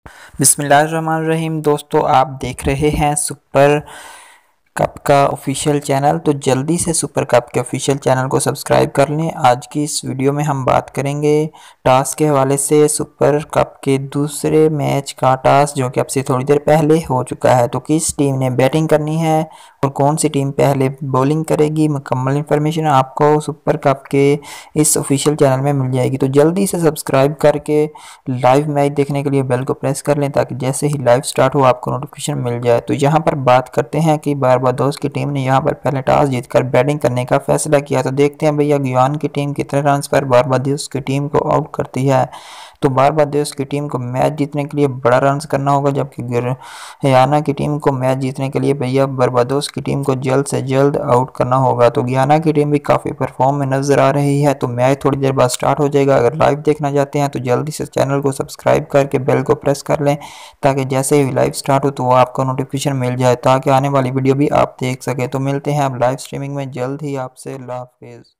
बिस्मिल्लाहिर्रहमानिर्रहीम। दोस्तों, आप देख रहे हैं सुपर कप का ऑफिशियल चैनल। तो जल्दी से सुपर कप के ऑफिशियल चैनल को सब्सक्राइब कर लें। आज की इस वीडियो में हम बात करेंगे टॉस के हवाले से। सुपर कप के दूसरे मैच का टॉस जो कि अब से थोड़ी देर पहले हो चुका है, तो किस टीम ने बैटिंग करनी है और कौन सी टीम पहले बॉलिंग करेगी, मुकम्मल इन्फॉर्मेशन आपको सुपर कप के इस ऑफिशियल चैनल में मिल जाएगी। तो जल्दी से सब्सक्राइब करके लाइव मैच देखने के लिए बेल को प्रेस कर लें, ताकि जैसे ही लाइव स्टार्ट हो आपको नोटिफिकेशन मिल जाए। तो यहाँ पर बात करते हैं कि बारबाडोस की टीम ने यहाँ पर पहले टॉस जीतकर बैटिंग करने का फैसला किया। तो देखते हैं भैया गुयाना की टीम कितने रन पर बारबाडोस की टीम को आउट करती है। तो बारबाडोस की टीम को मैच जीतने के लिए बड़ा रन करना होगा, जबकि गुयाना की टीम को मैच जीतने के लिए भैया बारबाडोस की टीम को जल्द से जल्द आउट करना होगा। तो गुयाना की टीम भी काफ़ी परफॉर्म में नजर आ रही है। तो मैच थोड़ी देर बाद स्टार्ट हो जाएगा। अगर लाइव देखना चाहते हैं तो जल्दी से चैनल को सब्सक्राइब करके बेल को प्रेस कर लें, ताकि जैसे ही लाइव स्टार्ट हो तो वो आपको नोटिफिकेशन मिल जाए, ताकि आने वाली वीडियो भी आप देख सके। तो मिलते हैं अब लाइव स्ट्रीमिंग में जल्द ही आपसे। अल्लाह हाफिज़।